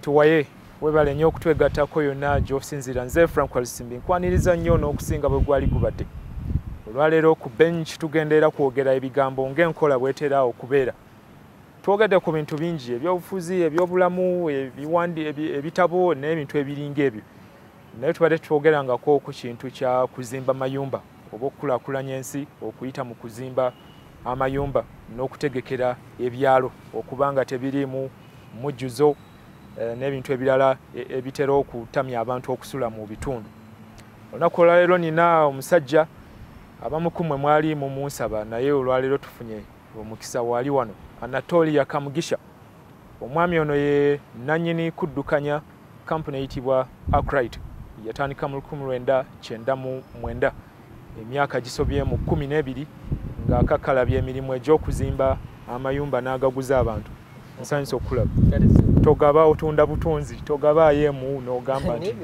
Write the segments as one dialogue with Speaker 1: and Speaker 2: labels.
Speaker 1: tuwaye webale nnyo okutwegattako yonna gy'osinziira. Nze Frank Walisimbi nkwaniriza nnyo n'okusinga bwe gwali gubadde. Olwaleero ku bench tugendeera kwogera ebigambo ng'enkola bwetera okubeera. Twogedde ku bintu bingi ebyobufuzi, ebyobulamu, ebitabo n'ebintu ebiringa ebyo. Naye tubadde twogerangako ku kintu kya kuzimba mayumba oba okukulaakulanya ensi okuyita mu kuzimba amayumba n'okutegekera ebyalo okuba nga tebiriimu mujjuzo n'ebintu ebirala ebitera okutamya abantu okusula mu bitundu. Olunaku olwaleero nina omusajja abamu ku mmwe mwali mumunsaba naye olwaleero tufunye omukisa wali wano, Anatolia Kamugisha. Omwami ono ye nannyini kuddukanya kampuni eyitibwa Arkwright. Yatandika mu 1999 emyaka gisobye mu 12 ng'akakalabya emirimu egy'okuzimba amayumba n'agaguza abantu. Nsanyusa okulaba. Togaba otunda butunzi, togaba yemu n'ogamba nti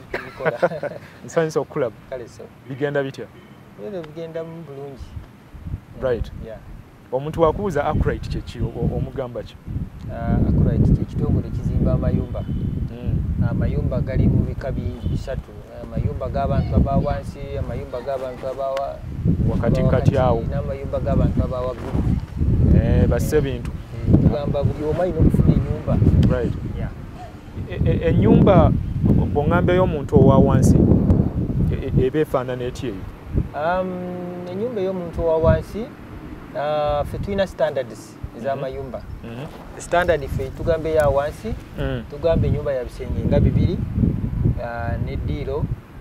Speaker 1: nsanyusa okulaba. Bigenda bitya?
Speaker 2: Bigenda bulungi.
Speaker 1: Right.
Speaker 2: Yeah.
Speaker 1: Omuntu wakubuuza Arkwright kyeki omugamba ki?
Speaker 2: Arkwright kyekitongole kizimba amayumba. Amayumba gali mu bika bisatu. Amayumba g'abantu abawansi, amayumba g'abantu abawa
Speaker 1: wakati awo,
Speaker 2: n'amayumba g'abantu abawaggulu.
Speaker 1: Basse bintu.
Speaker 2: Tugamba buli omu alina okufuna ennyumba.
Speaker 1: Right. Yeah. Ennyumba bw'oŋŋamba ey'omuntu owa wansi eba efaanana etya eyo?
Speaker 2: Ennyumba ey'omuntu owa wansi ffe tulina standards ez'amayumba. Standard ffe tugamba eya wansi, tugamba ennyumba ya bisenge nga 2 n'eddiiro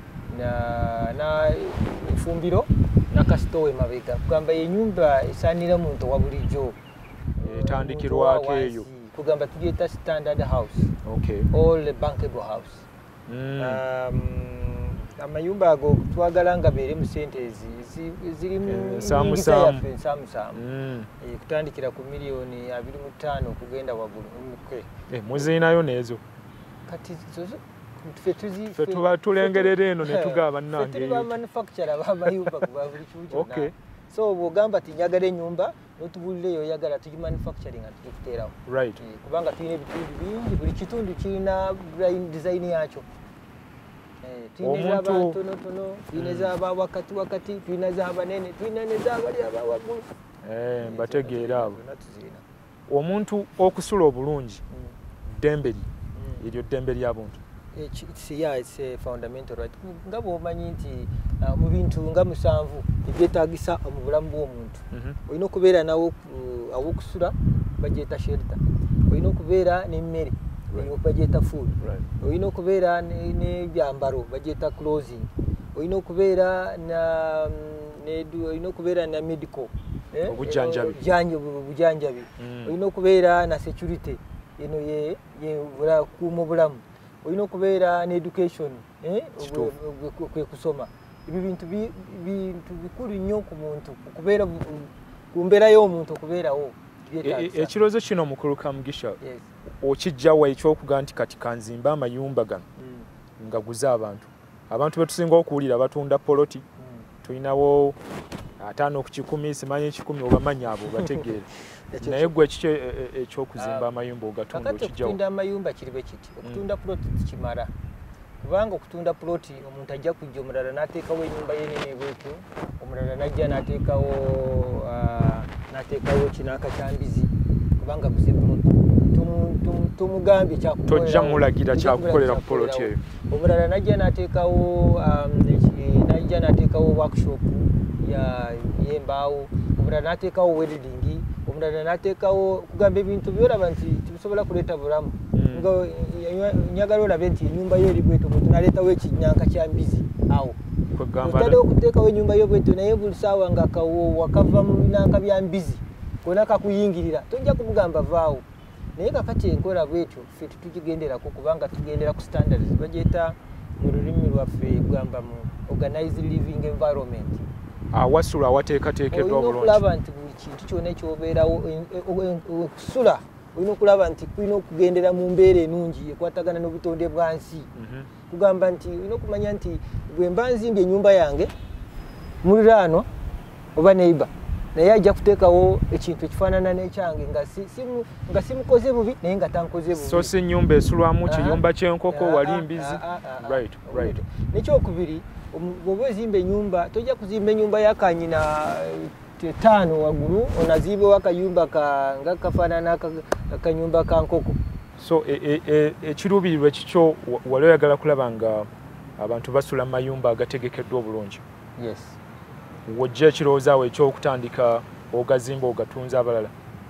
Speaker 2: na efumbiro n'akasitowa emabega. Tugamba ennyumba esaanira muntu wa bulijjo
Speaker 1: etandikirwako eyo.
Speaker 2: Tugamba tugiyita standard house.
Speaker 1: Okay.
Speaker 2: All bankable house. Amayumba ago twagala nga beere mu sente zirimu
Speaker 1: ensaamusaamu.
Speaker 2: Kutandikira ku miliyoni 25 okugenda waggulu.
Speaker 1: Muzirinayo n'ezo?
Speaker 2: Kati
Speaker 1: ffe tuba tulengerera eno ne tugaba nnange.
Speaker 2: Ffe tuli ba manufacturer b'amayumba kuba buli kimu kyonna. Okay. So bw'ogamba ti njagala ennyumba n'otubuulira eyo oyagala tugi manufacturing nga tugikuteerawo.
Speaker 1: Right.
Speaker 2: Kubanga tulina ebitundu bingi, buli kitundu kirina design yakyo. Tulina ez'abatonotono, tulina ez'abawakati, tulina ez'abanene, tulina n'ez'abali abawaggulu.
Speaker 1: Mbategeera abo. Omuntu okusula obulungi ddembe eryo ddembe lya buntu.
Speaker 2: It's a fundamental right. Nga bw'omanyi nti mu bintu nga 7 ebyetaagisa mu bulamu bw'omuntu, olina okubeera nawo awokusula bagyeta shelter, olina okubeera n'emmere bagyeta food, olina okubeera n'ebyambalo bagyeta clothing, olina okubeera na medical obujanjabi, olina okubeera na security eno ye kuuma bulamu, olina okubeera ne education kwe kusoma. Ebyo bintu bikulu nnyo ku muntu okubeera ku mbeera y'omuntu okubeerawo.
Speaker 1: Ekirozo kino Mukulu Kamugisha okijjawa ekyokuga nti kati kanzimba amayumba gano ngaguza abantu betusinga okuwulira batunda poloti, tulinawo 5 ku 10, simanyi 10 obamanyi abo bategeera. Naye gwe ekikyo ekyokuzimba amayumba ogatunda okijjawa?
Speaker 2: Okutunda amayumba kiribe kiti, okutunda poloti tikimala. Kubanga okutunda poloti omuntu ajja kujja omulala n'ateekawo ennyumba yenene bwetyo, omulala n'ajja n'ateekawo kinaaka kyambizi kubanga guze poloti. Tumugambye kyakukolera.
Speaker 1: Tojja mulagira kyakukolera ku poloti eyo.
Speaker 2: Omulala n'ajja n'ateekawo workshop y'embaawo, omulala n'ateekawo welding, omulala n'ateekawo kugamba ebintu byolaba nti tusobola kuleeta bulamu. Njagala olabe nti ennyumba yo eri bwetyo, omuntu n'aleetawo ekinyanka kya mbizi awo. Otadde okuteekawo ennyumba yo bwetyo naye buli ssaawa nga akawoowo akava mu binanka bya mbizi konna kakuyingirira, tojja kumugamba vaawo. Naye kakati enkola bwetyo ffe tugigenderako kubanga tugendera ku standards bagyeta mu lulimi lwaffe kugamba mu organized living environment.
Speaker 1: Awasula awateekateekeddwa bulungi.
Speaker 2: Olina okulaba nti buli kintu kyonna ekyobeerawo okusula olina okulaba nti kulina okugendera mu mbeera ennungi ekwatagana n'obutonde bwansi. Kugamba nti olina okumanya nti bwe mba nzimbye ennyumba yange muliraanwa oba neighbor naye ajja kuteekawo ekintu ekifaanana n'ekyange nga simukoze bubi naye nga tankoze bubi.
Speaker 1: So si nnyumba esulwamu kiyumba ky'enkoko wali mbizi. Right.
Speaker 2: N'ekyokubiri bw'oba ozimba ennyumba tojja kuzimba ennyumba y'akanyina 5 waggulu onazimbawo akayumba nga kafaanana akanyumba ka nkoko.
Speaker 1: So ekiruubirirwa kikyo wali oyagala kulaba nga abantu basula mu mayumba agategekeddwa obulungi.
Speaker 2: Yes.
Speaker 1: Wojja ekirowoozaawo ekyokutandika ogazimba ogatunza abalala?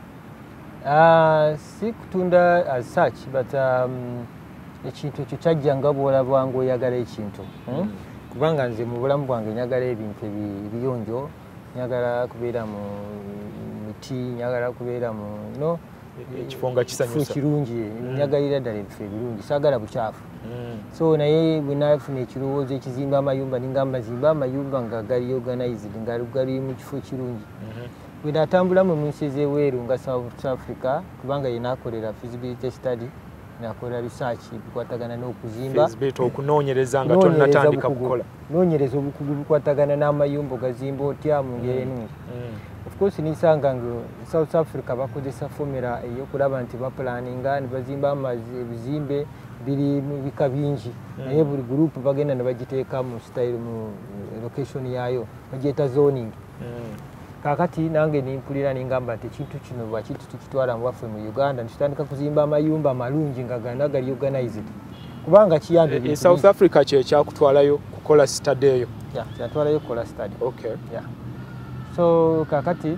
Speaker 2: Si kutunda as such but ekintu ekyo kyajja nga bw'olaba ng'oyagala ekintu. Kubanga nze mu bulamu bwange njagala ebintu ebiyonjo, njagala kubeera mu miti, njagala kubeera mu
Speaker 1: ekifo nga kisanyusa
Speaker 2: kirungi, njagalira ddala ebifo ebirungi, saagala bukyafu. So naye bwe nafuna ekirowoozo ekizimba amayumba ningamba zimba amayumba nga gali organized nga gali mu kifo kirungi. Bwe natambula mu nsi ez'ebweru nga South Africa kubanga ye naakolera feasibility study, nakola research bikwatagana n'okuzimba
Speaker 1: okunoonyereza nga tonnatandika kukola
Speaker 2: noonyereza obukugu bikwatagana n'amayumba gazimba otya mu ngeri ennungi. Of course nisanga nga South Africa bakozesa formula eyokulaba nti bapulaninga ne bazimba ebizimbe biri mu bika bingi naye buli group bagenda ne bagiteeka mu style mu location yayo bagyeta zoning. Kakati nange nimpulira ningamba nti ekintu kino bwakitu tukitwala mu waffe mu Uganda nitutandika kuzimba amayumba amalungi nga gana gali organized kubanga kiyambe
Speaker 1: ebintu. South Africa kye kyakutwalayo kukola study eyo?
Speaker 2: Kyatwalayo kukola study.
Speaker 1: Okay.
Speaker 2: So kakati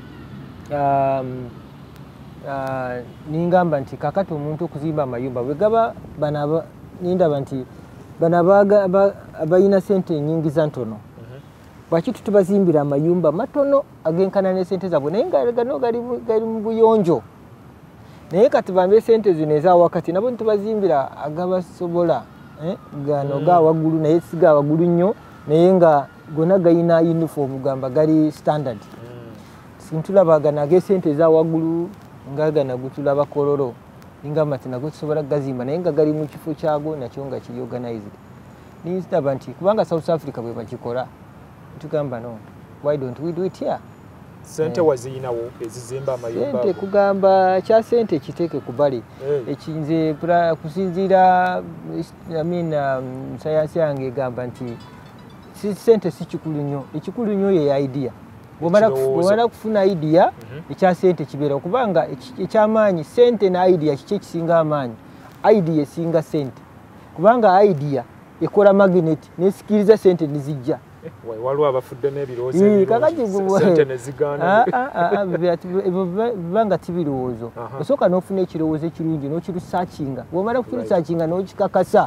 Speaker 2: ningamba nti kakati omuntu okuzimba amayumba bwe gaba nindaba nti bano abayina sente nyingi za ntono bwakitu tubazimbira amayumba matono agenkana ne sente zaabwe naye gano gali mu buyonjo naye kati bambe sente zino eza wakati nabo nitubazimbira agabasobola gano ga waggulu naye siga waggulu nnyo naye nga gonna gayina uniform gamba gali standard. Sintulaba gana ag'esente eza waggulu nga gana gutulaba kololo ningamba nti nago tusobola gazimba naye nga gali mu kifo kyago nakyo nga kiri organized. Ninsitaba nti kubanga South Africa bwe bakikola tugamba no, why don't we do it here?
Speaker 1: Sente waziyinawo ezizimba amayumba?
Speaker 2: Sente kugamba kya sente kiteeke ku bali ekinze kusinziira sayansi yange egamba nti sente si kikulu nnyo, ekikulu nnyo ye idea. Bw'omala kufuna idea ekya sente kibeera kubanga ekyamaanyi sente na idea kiki ekisinga amaanyi? Idea esinga sente kubanga idea ekola magnet nesikiriza sente nizijja.
Speaker 1: Waliwo abafudde n'ebirowoozo sente ne zigaana.
Speaker 2: Bibanga tibirowoozo osooka n'ofuna ekirowoozo ekirungi n'okirusakinga bw'omala kukirusakinga n'okikakasa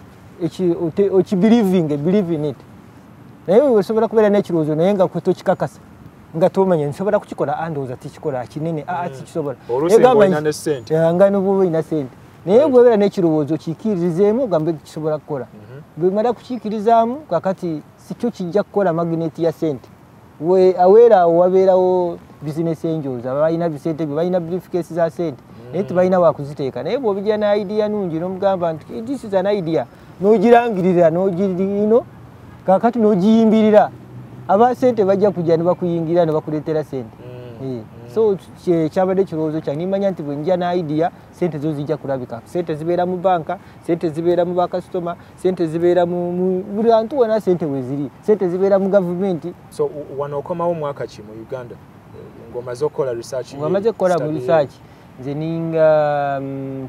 Speaker 2: believe in it. Naye osobola kubeera n'ekirowoozo naye nga tokikakasa nga tomanya nsobola kukikola ndowooza tikikola kinene tikisobola nga noba olina sente naye bwebeera n'ekirowoozo kiikirizeemu ogambe kisobola kukola. Bwemala kukiikirizaamu kakati sikyo kijja kukola magneti ya sente. Aweera awo wabeerawo bizinesi enjoozi abalina bisente bye balina briefcase za sente naye tebalina wakuziteeka naye bw'obijja na idea nungi n'omugamba nti this is an idea n'ogirangirira n'ogirino kakati n'ogiyimbirira aba sente bajja kujja ne bakuyingira ne bakuleetera sente. So kyabadde ekirowoozo kyange nimanya nti bwe njja na idea sente zo zijja kulabika. Sente zibeera mu banka, sente zibeera mu bakasitoma, sente zibeera mu buli bantu wonna sente we ziri, sente zibeera mu gavumenti.
Speaker 1: So wano okomawo mwaka ki mu Uganda ng'omaze okukola research?
Speaker 2: Ng'omaze okukola mu research nze ninga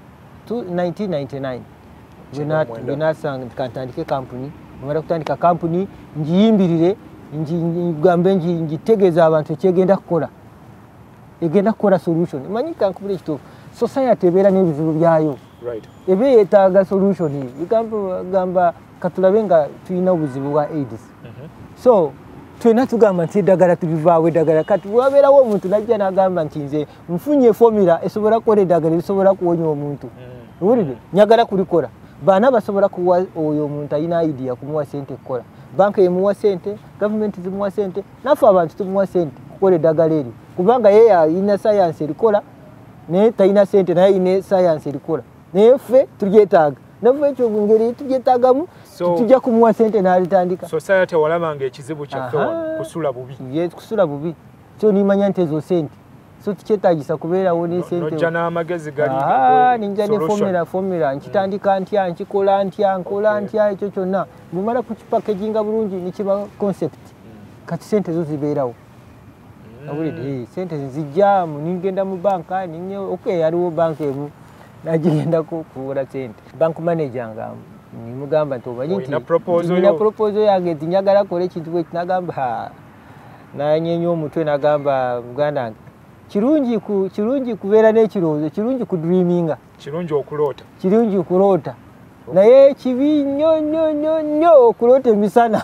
Speaker 2: 1999 bwe nasanga kantandike kampuni. Bwemala kutandika kampuni ngiyimbirire ngambe ngitegeeza abantu ekyegenda kukola. Egenda kukola solution. Manyi kankubira ekituufu society ebeera n'ebizibu byayo. Ebe yeetaaga solution. Gamba katulabe nga tulina obuzibu bwa AIDS. So twena tugamba nti eddagala tulivaawo eddagala kati wabeerawo omuntu najja n'agamba nti nze nfunye formula esobola kukola eddagala erisobola kuwonya omuntu. Owulire nyagala kulikola. Baana basobola kuwa oyo omuntu alina idea kumuwa sente kukola. Banka yemuwa sente, government zimuwa sente, naffe abantu tumuwa sente kukola eddagala eryo. Kubanga yeye alina science erikola naye talina sente naye alina science erikola. Naye ffe tulyetaaga. Naffe ekyo ngeri tulyetaagamu tujja kumuwa sente n'alitandika.
Speaker 1: Society walabanga ekizibu kyaffe kusula bubi.
Speaker 2: Kusula bubi. so nimanya nti ezo sente so tikyetaagisa kubeerawo ne sente
Speaker 1: nojja n'amagezi gali
Speaker 2: ninja ne formula nkitandika ntya nkikola ntya nkola ntya ekyo kyonna bumala kukipakeginga bulungi nikiba concept kati sente zo zibeerawo awulidde sente zijja ningenda mu banka yaliwo banka emu nagigenda kuwula sente bank manager nga nimugamba nti omanyi nti nina proposal yange nti njagala kola ekintu bwe kinagamba nanyenya omutwe nagamba muganda wange kirungi kubeera n'ekirowoozo kirungi kudreaminga kirungi okuloota naye kibi nnyo okuloota emisana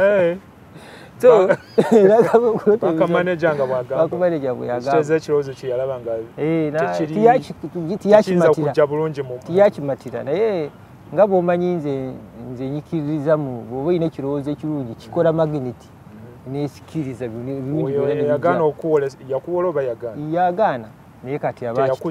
Speaker 2: tiyakimatira naye nga bw'omanyi nze nyikiririza mu bw'oba olina ekirowoozo ekirungi kikola magneti nesikiriza yagaana naye kati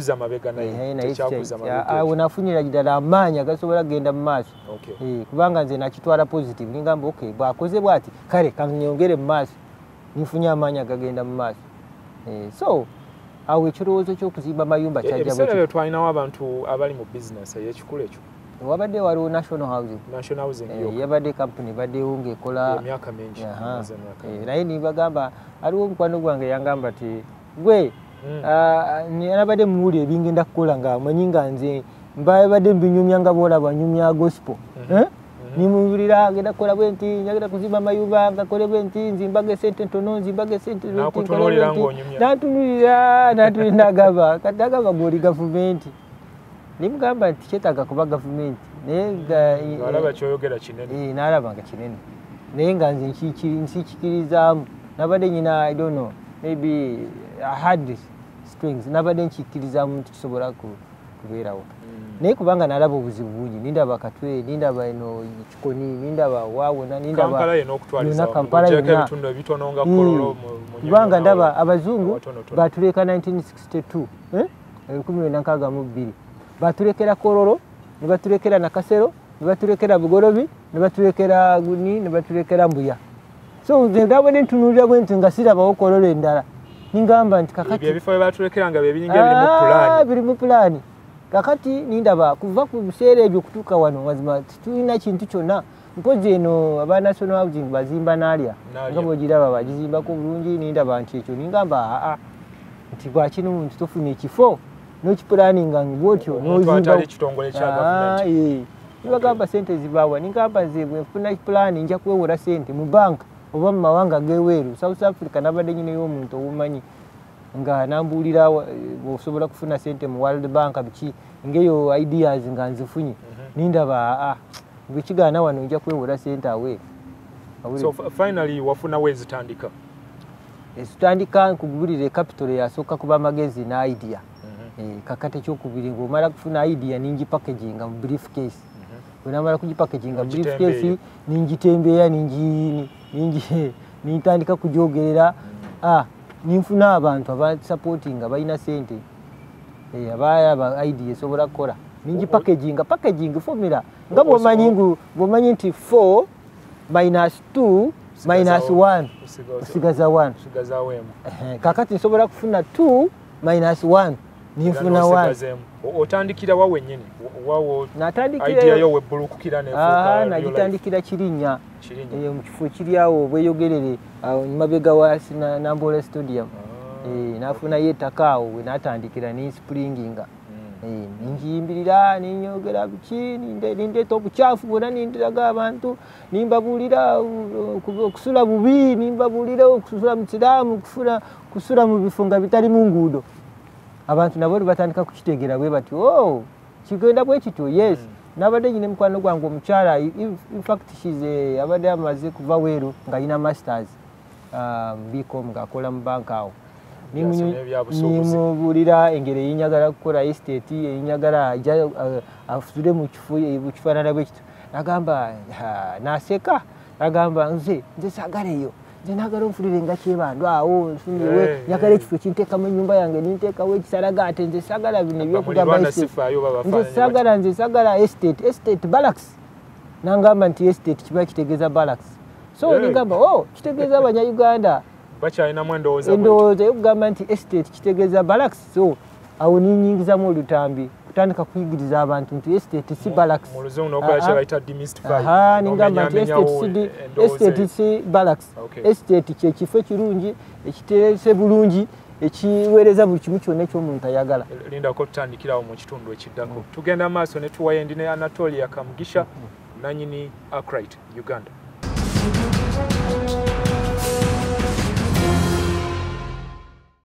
Speaker 2: awo nafunira ddala amaanyi agasobola kugenda mu maaso kubanga nze nakitwala positive ningamba okay bwakoze bwati kale kanyongere mu maaso nifunye amaanyi agagenda mu maaso so awo ekirowoozo ky'okuzimba mayumba
Speaker 1: ebiseera bye twalinawo abantu abali mu bizinesi ey'ekikulu ekyo
Speaker 2: wabadde waliwo national housing yabadde company baddewo ng'ekola
Speaker 1: emyaka mingi
Speaker 2: naye nibagamba aliwo omukwano gwange yangamba ti gwe nabadde muwuli ebingenda kukola nga amanyi nga nze mbadde mbinyumya nga boolaba nyumya gospel nimuwulira agenda kukola bwe nti njagala kuzimba amayumba ngakole bwe nti nzimbaga esente ntono nzimbaga esente nantunulira nagamba kati agamba gwoli gavumenti nimugamba nti kyetaaga kuba gavumenti nalaba nga kinene naye nga nze nsikikirizaamu nabadde nyina I don't know maybe hard strings nabadde nkikirizaamu nti kisobola kubeerawo naye kubanga nalaba obuzibu bungi nindaba katwe nindaba eno kikoni nindaba waawona Kampala yonna kubanga ndaba abazungu batuleka 1962 1962 batulekera Kololo ne batulekera Nakasero ne batulekera Bugolobi ne batulekera Guni ne batulekera Mbuya so ndabone ntunulira bwe nti nga sirabawo Kololo endala ningamba nti kakati
Speaker 1: ebifo batulekera nga bye biri mu plan kakati nindaba kuva ku biseera ebyo kutuuka wano mazima tulina kintu kyonna mpozi eno aba national housing bazimba nalya nga bwogiraba bagizimbako bulungi nindaba nti ekyo ningamba nti bwakino muntu tofuna ekifo nokipulaninga bwotyo nibagamba sente zibaawa ningamba nze bwenfuna pulani nja kwewola sente mu banka oba mu mawanga g'eweeru South Africa nabadde nyineyo omuntu owumanyi nga nambuulira bw'osobola kufuna sente mu World Bank biki ngeyo ideas nga nzifunye nindaba bwekigaana wano nja kwewola sente awe so finally wafuna wezitandika
Speaker 2: ezitandika nkugulire capital yasooka kuba amagezi na idea kakati ekyokubiri ng'omala kufuna idea ningi packaginga mu briefcase bwenamala kugipackaginga mu briefcase ningitembeera nintandika kugyogerera ninfuna abantu abasupportinga balina sente abayaba idea esobola kukola ningipackaginga formula nga bwomanyi nti 4 minus 2 minus 1 osigaza 1 kakati nsobola kufuna 2 minus 1 nifuna 1
Speaker 1: otandikira wawe nyine idea yo webbulukukira nefuuka
Speaker 2: nagitandikira Kirinnya mu kifo kiryawo bweyogerere mabega wa Namboole Stadium nafuna yettaka awo we natandikira ninspringinga ninjiyimbirira ninyogera biki nindeeta obukyafu bwonna nindiraga abantu nimbabuulira okusula bubi nimbabuulira okusula mu kiraamu kusula mu bifo nga bitali mu nguudo abantu nabo batandika kukitegeera bwe bati kigenda bwe kityo yes nabadde nyine mukwano gwange omukyala in fact abadde amaze kuva weeru nga alina masters BCom ng'akola mu banka awo nimubuulira engeri eyinyagala kukola estate eyinyagala afusule mu kifaanana bwe kityo nagamba naseka nagamba nze saagala eyo nze nagala onfulire nga Kyebandu awo nfunyewe njagala ekifo kinteekamu ennyumba yange ninteekawo ekisaragate nze saagala bino ebyokugamba nze saagala estate barracks nangamba nti estate kiba kitegeeza barracks so ningamba kitegeeza Abanyayuganda
Speaker 1: bakyalinamu endowooza
Speaker 2: endowooza eyokugamba nti estate kitegeeza barracks, so awo ninyingizamu olutambi kutandika kuyigiriza abantu nti estate si barracks.
Speaker 1: Mu luzungu n'okola kye bayita demystify.
Speaker 2: Ningamba nti estate si barracks. Estate kye kifo kirungi ekiterese bulungi ekiweereza buli kimu kyonna ekyomuntu ayagala.
Speaker 1: Lindako tutandikirawo mu kitundu ekiddako. Tugenda maaso ne tuwayendi ne Anatolia Kamugisha, nanyini Arkwright, Uganda.